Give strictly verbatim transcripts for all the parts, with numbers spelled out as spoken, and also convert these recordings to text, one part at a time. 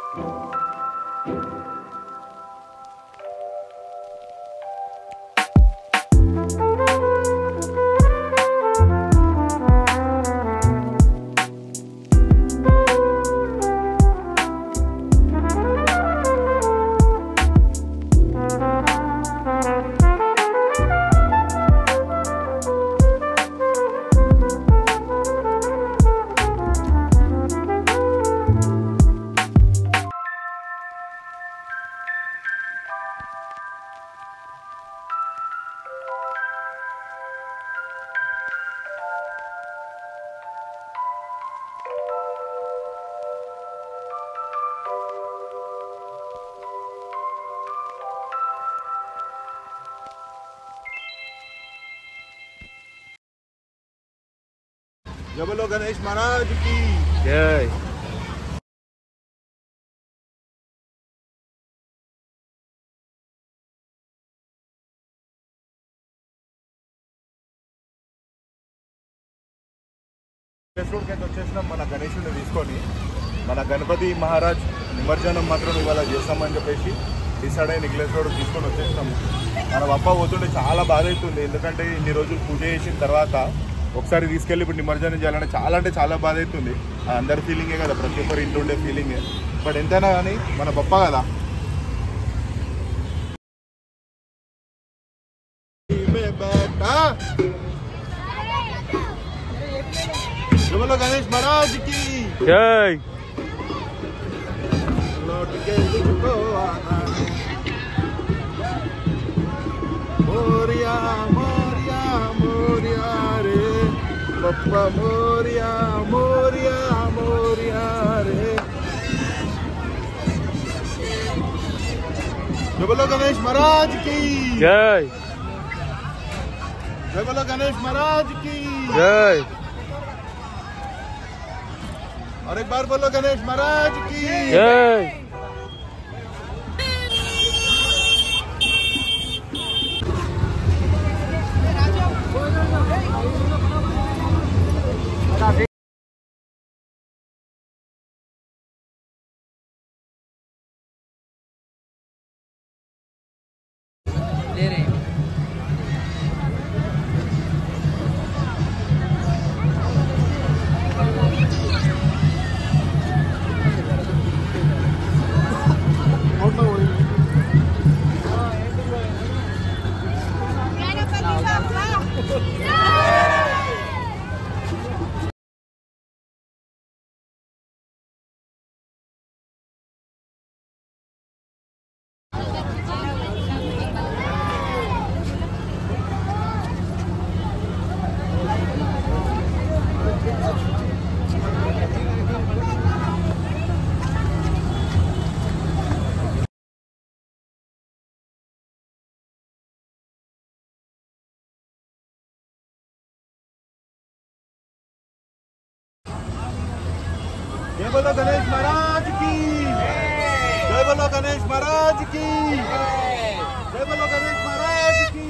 जय बोलो गणेश महाराज की जय। అయితే వచ్చేసినాం మన గణేశుని తీసుకొని మన గణపతి మహారాజ్ నిమజ్జనం మాత్రం ఇవాళ చేస్తామని చెప్పేసి డిసైడ్ అయ్యి నిఖిలేష్ రోడ్ తీసుకొని వచ్చేసినాము. మన పప్ప పోతుంటే చాలా బాధ అవుతుంది, ఎందుకంటే ఇన్ని రోజులు పూజ చేసిన తర్వాత ఒకసారి తీసుకెళ్ళి ఇప్పుడు నిమజ్జనం చేయాలంటే చాలా అంటే చాలా బాధ అవుతుంది. అందరి ఫీలింగే కదా, ప్రతి ఒక్కరు ఇంట్లో ఉండే ఫీలింగే. బట్ ఎంతైనా కానీ మన పప్ప కదా. बोलो गणेश महाराज की जय। लौट के तुझको आना मोरिया मोरिया मोरिया रे पप्पा मोरिया मोरिया मोरिया रे। जय बोलो गणेश महाराज की जय। जय बोलो गणेश महाराज की जय। और एक बार बोलो गणेश महाराज की जय। जय बोलो गणेश महाराज की जय बोलो गणेश महाराज की जय बोलो गणेश महाराज की।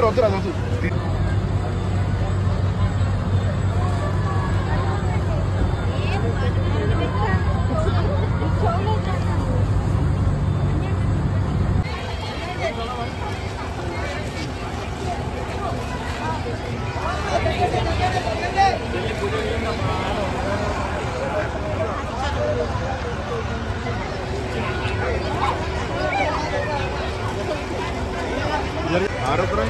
వద్దురా వద్దురా వద్దు ఆరోగ్యం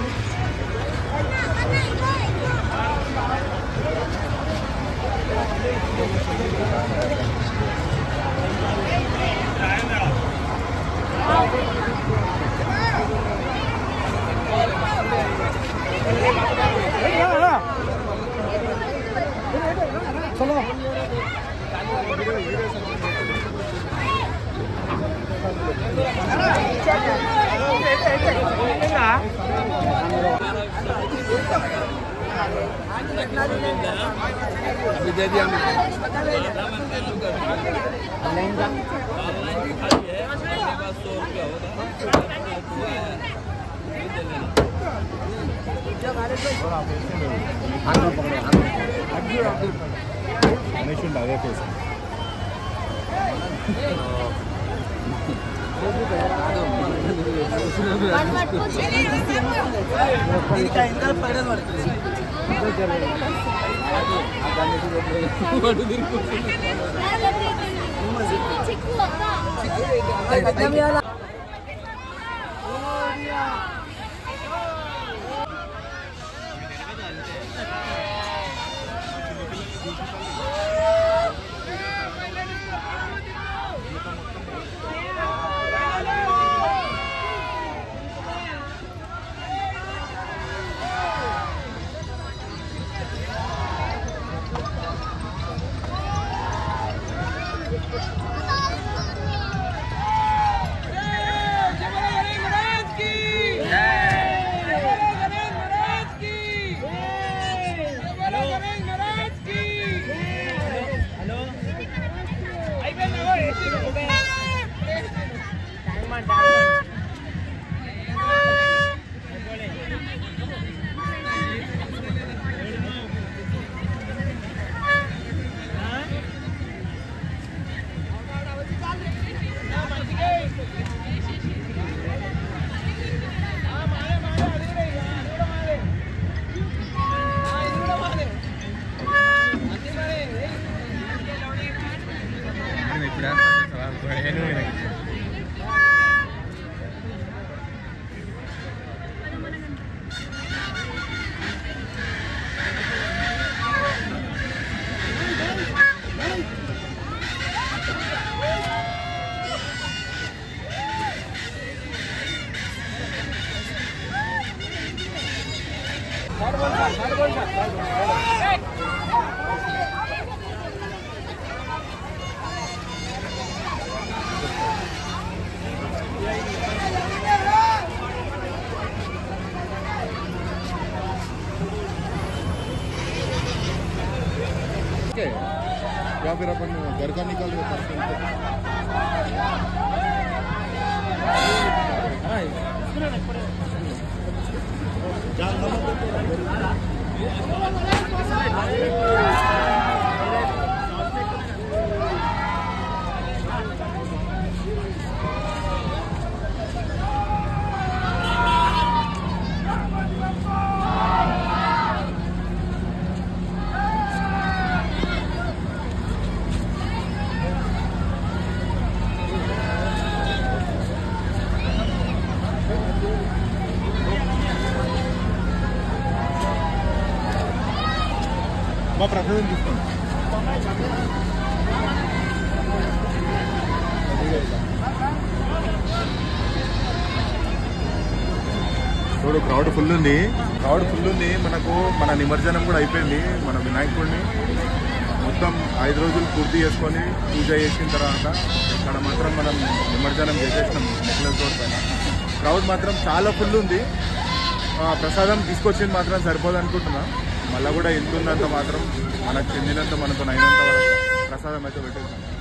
చలో अभी दे दिया गणेश अवे फेस या फिर अपन घर का निकाल మా ప్రసాదం తీసుకోండి. చూడు క్రౌడ్ ఫుల్ ఉంది, క్రౌడ్ ఫుల్ ఉంది. మనకు మన నిమజ్జనం కూడా అయిపోయింది. మన వినాయకుడిని మొత్తం ఐదు రోజులు పూర్తి చేసుకొని పూజ చేసిన తర్వాత ఇక్కడ మాత్రం మనం నిమజ్జనం చేసేసినాం నెక్లెస్ రోడ్ పైన. క్రౌడ్ మాత్రం చాలా ఫుల్ ఉంది. ప్రసాదం తీసుకొచ్చింది మాత్రం సరిపోదు అనుకుంటున్నా. మళ్ళీ కూడా ఎంత ఉందంత మాత్రం మనకు చెందినంత మనకు అయినంత వరకు ప్రసాదం అయితే పెట్టేస్తాం.